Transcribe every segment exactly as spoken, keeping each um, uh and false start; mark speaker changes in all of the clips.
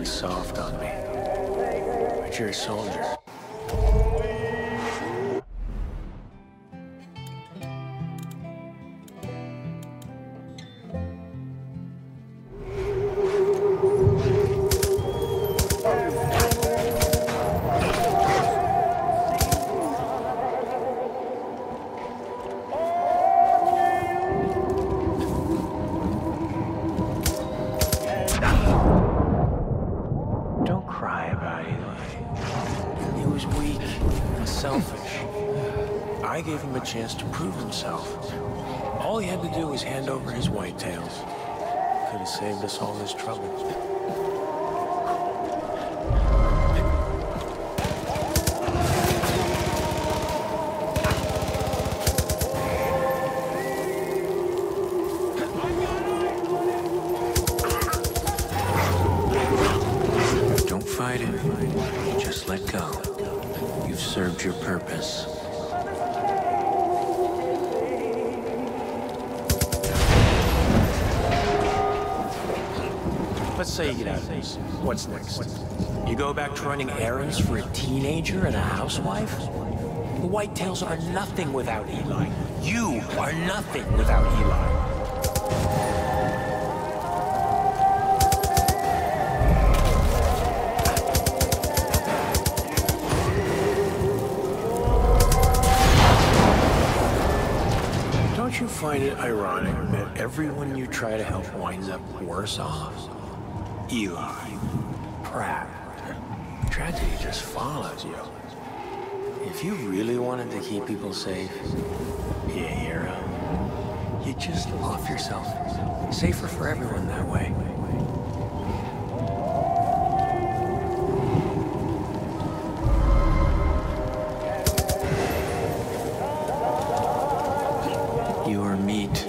Speaker 1: soft on me. But you're a soldier. I gave him a chance to prove himself. All he had to do was hand over his whitetails. Could have saved us all this trouble. Don't fight it. Just let go. You've served your purpose. Let's say you get out of this. What's next? You go back to running errands for a teenager and a housewife? The Whitetails are nothing without Eli. You are nothing without Eli. Don't you find it ironic that everyone you try to help winds up worse off? Eli, Pratt, tragedy just follows you. If you really wanted to keep people safe, be a hero, you'd just off yourself. Safer for everyone that way. You are meat.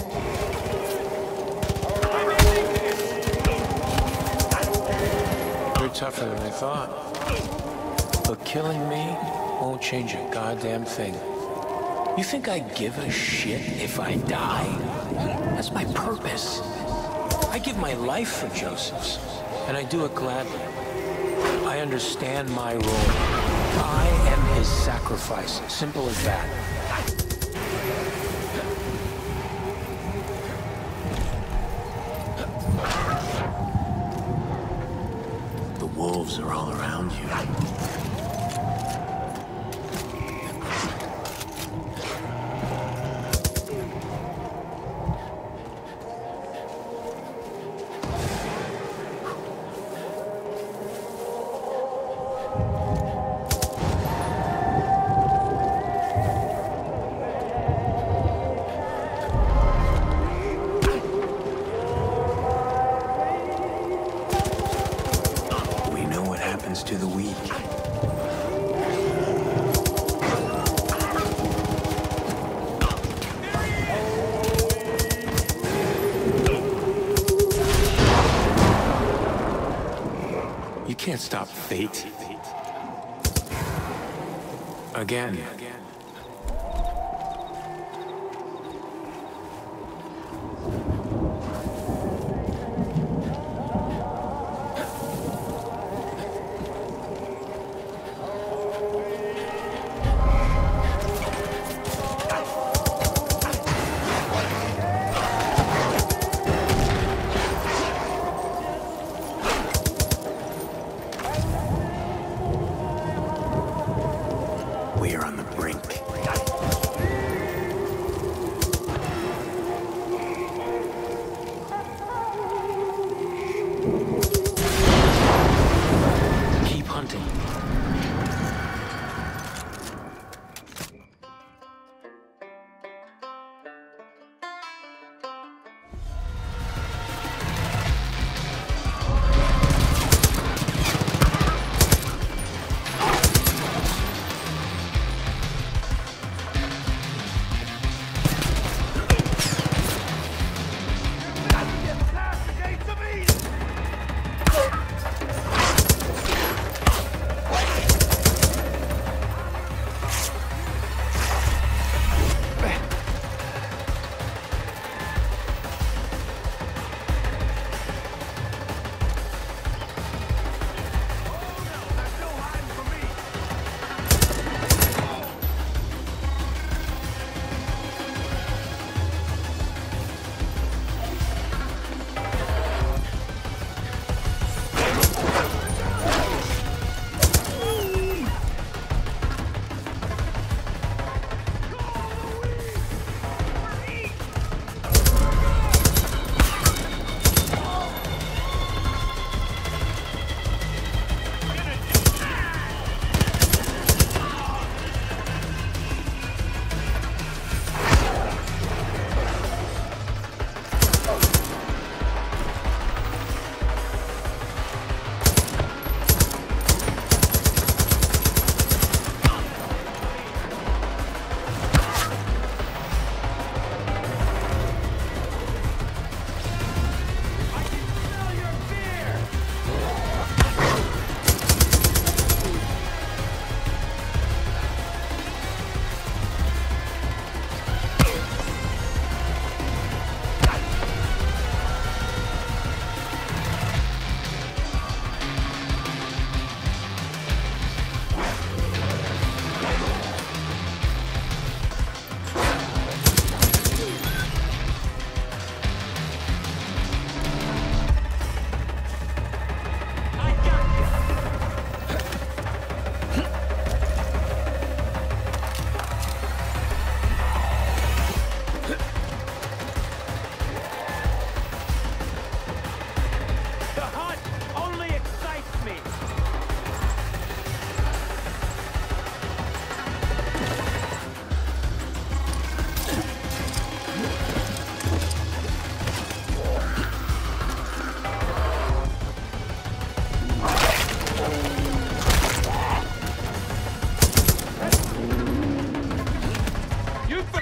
Speaker 1: Tougher than I thought. But killing me won't change a goddamn thing. You think I give a shit if I die? That's my purpose. I give my life for Joseph's, and I do it gladly. I understand my role. I am his sacrifice. Simple as that. Wolves are all around you. To the weak. You can't stop fate. Again. We are on the brink.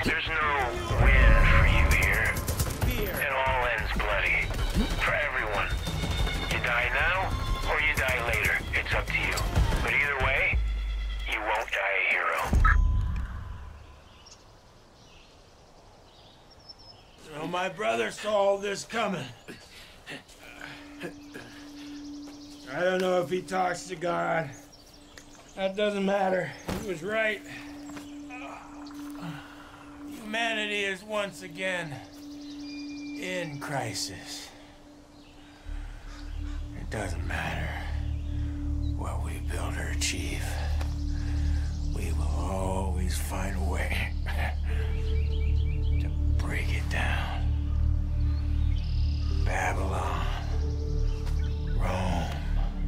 Speaker 1: There's no win for you here. It all ends bloody. For everyone. You die now, or you die later. It's up to you. But either way, you won't die a hero.
Speaker 2: Well, my brother saw all this coming. I don't know if he talks to God. That doesn't matter. He was right. Humanity is once again in crisis. It doesn't matter what we build or achieve. We will always find a way to break it down. Babylon, Rome,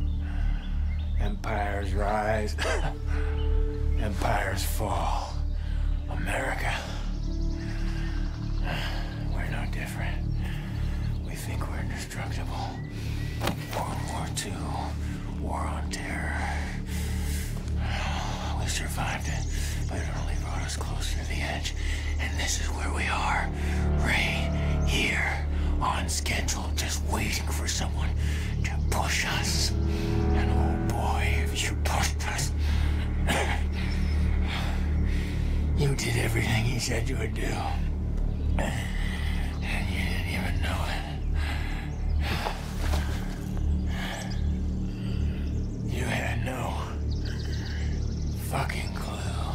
Speaker 2: empires rise, empires fall. America, we're no different. We think we're indestructible. World War Two, war on terror. We survived it, but it only brought us closer to the edge. And this is where we are, right here, on schedule, just waiting for someone to push us. And oh boy, if you pushed us. You did everything he said you would do. And you didn't even know it. You had no fucking clue.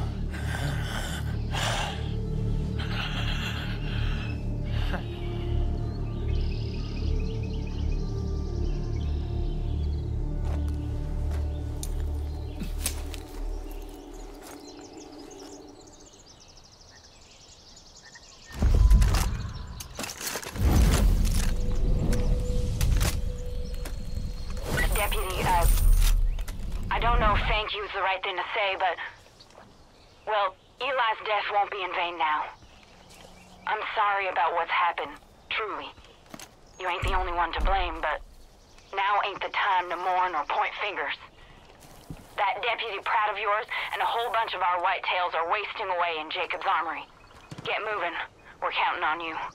Speaker 3: Thank you is the right thing to say, but... Well, Eli's death won't be in vain now. I'm sorry about what's happened, truly. You ain't the only one to blame, but... Now ain't the time to mourn or point fingers. That Deputy Pratt of yours and a whole bunch of our whitetails are wasting away in Jacob's armory. Get moving. We're counting on you.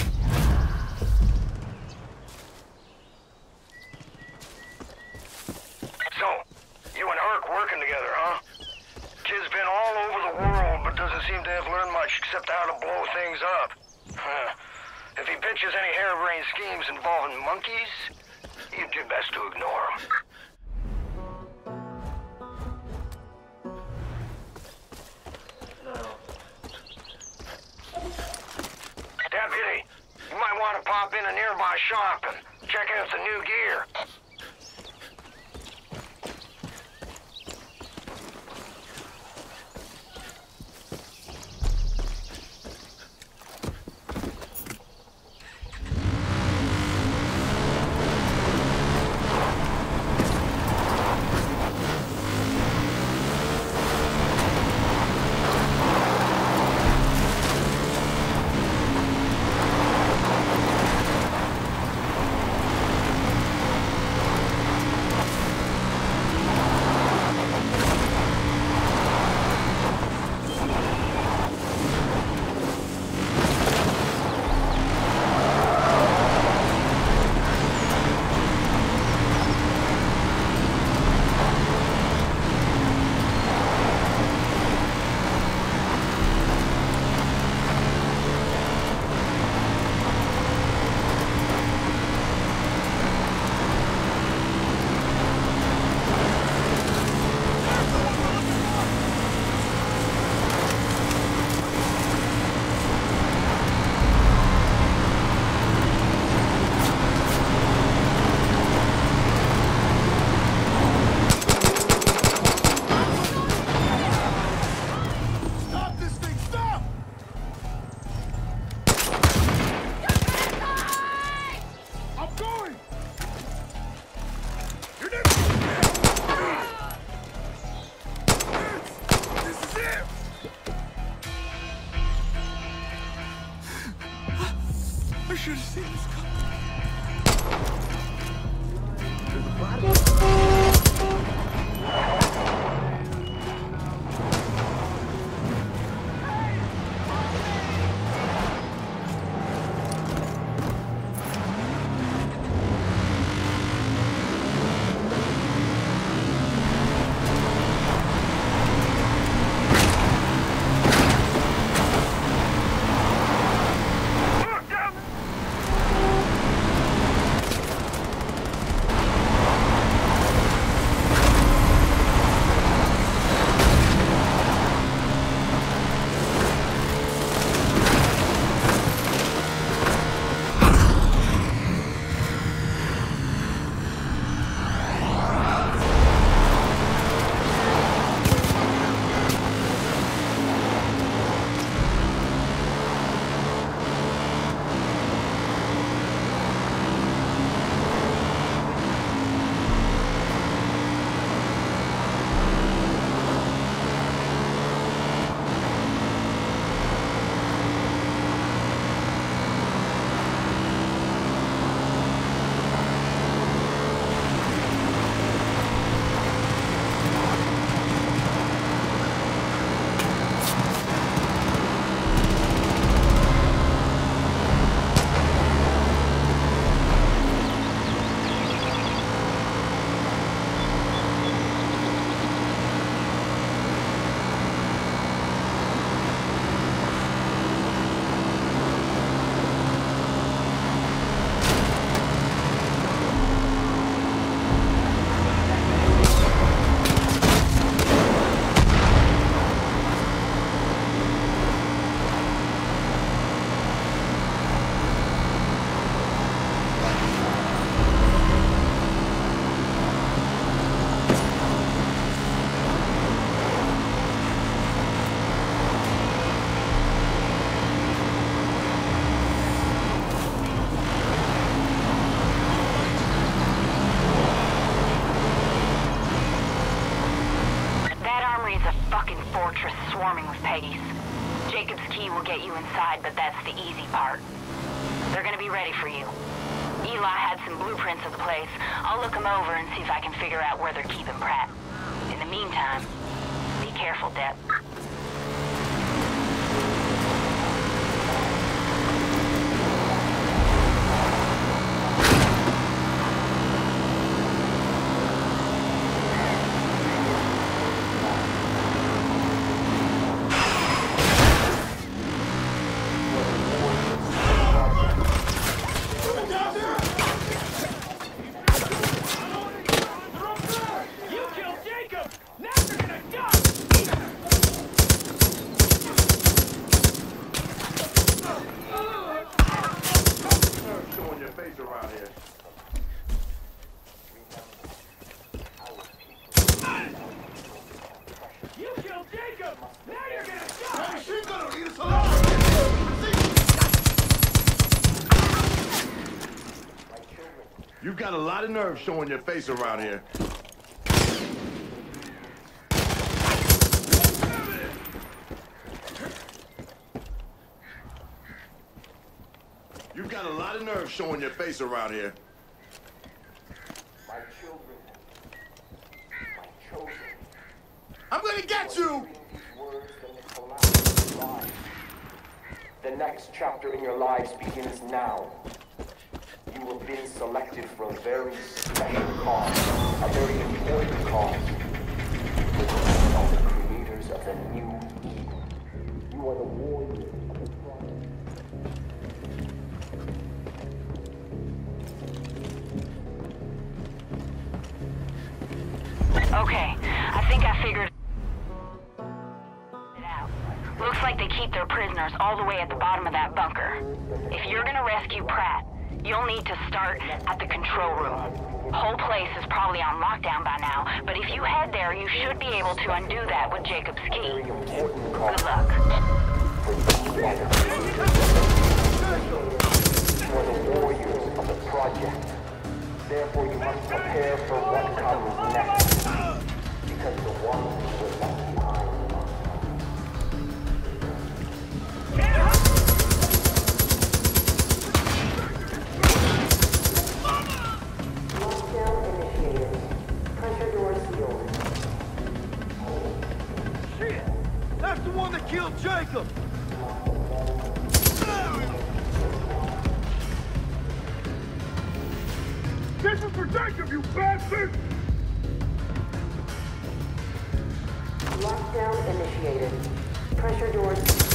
Speaker 4: So, you and Herc working together, huh? Kid's been all over the world, but doesn't seem to have learned much except how to blow things up. Huh. If he pitches any harebrained schemes involving monkeys, you'd do best to ignore him. Deputy, you might want to pop in a nearby shop and check out the new gear.
Speaker 2: I should have seen this coming.
Speaker 3: swarming with Peggies. Jacob's key will get you inside, but that's the easy part. They're gonna be ready for you. Eli had some blueprints of the place. I'll look them over and see if I can figure out where they're keeping Pratt. In the meantime, be careful, Depp.
Speaker 5: You've got a lot of nerve showing your face around here. You've got a lot of nerve showing your face around here.
Speaker 6: My children. My children.
Speaker 5: I'm gonna get you!
Speaker 6: The next chapter in your lives begins now. You have been selected for a very special cause, a very important cause. The cause of the creators of the new Eden. You are the warriors of the prominence.
Speaker 3: Okay, I think I figured it out. Looks like they keep their prisoners all the way at the bottom of that bunker. If you're gonna rescue Pratt, you'll need to start at the control room. Whole place is probably on lockdown by now, but if you head there, you should be able to undo that with Jacob's key. Good luck.
Speaker 6: You are the warriors of the project. Therefore, you must prepare for what comes next. Because the one who was left behind. Lockdown initiated. Pressure door sealed.
Speaker 7: Shit! That's the one that killed Jacob! This is for Jacob, you bastard!
Speaker 6: Lockdown initiated. Pressure doors.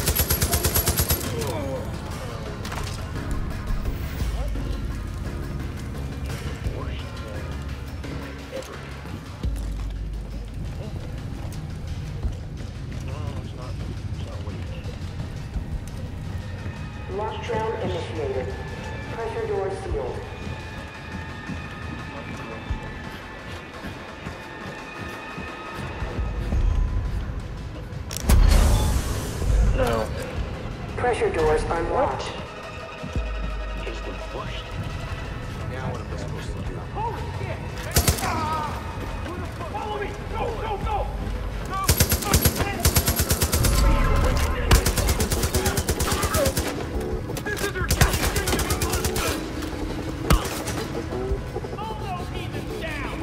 Speaker 6: Lockdown initiated. Pressure doors sealed.
Speaker 1: No.
Speaker 6: Pressure doors unlocked.
Speaker 1: Is the worst. Now what am I supposed to do?
Speaker 7: Holy shit! Ah! Follow me! Go, go, go! This is her almost even down!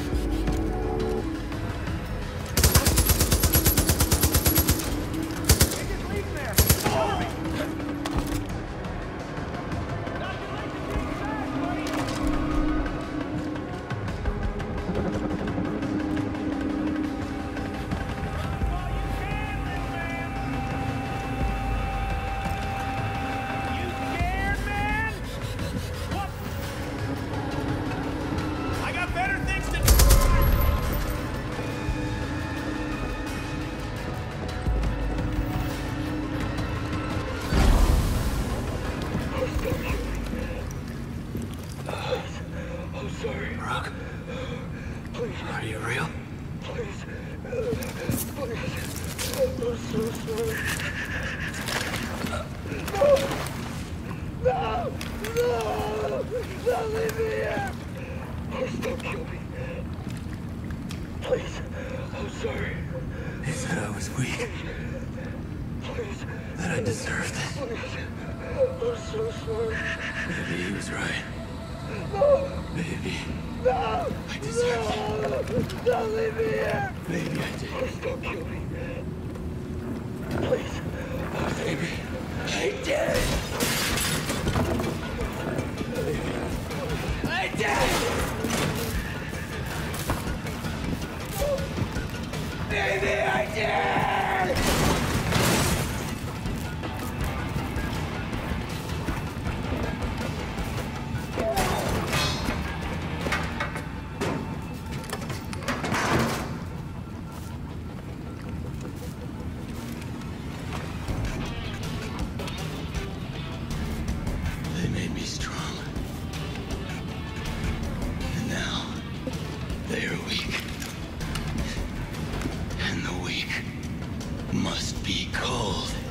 Speaker 7: They just leave there! Follow me!
Speaker 2: deserved it.
Speaker 7: I'm so sorry.
Speaker 2: Maybe he was right.
Speaker 7: No!
Speaker 2: Maybe
Speaker 7: No!
Speaker 2: I deserved it.
Speaker 7: No! Don't leave me here!
Speaker 2: Maybe I did.
Speaker 7: Please don't kill me. Please.
Speaker 2: Maybe I did. I did! Maybe I did! They made me strong. And now, they are weak. And the weak must be cold.